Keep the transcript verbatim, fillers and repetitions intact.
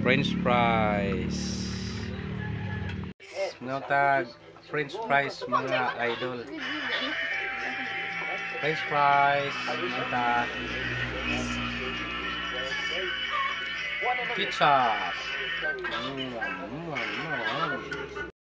French fries. Notag French fries mga idol. French fries, notag ketchup. Mm, mm, mm, mm.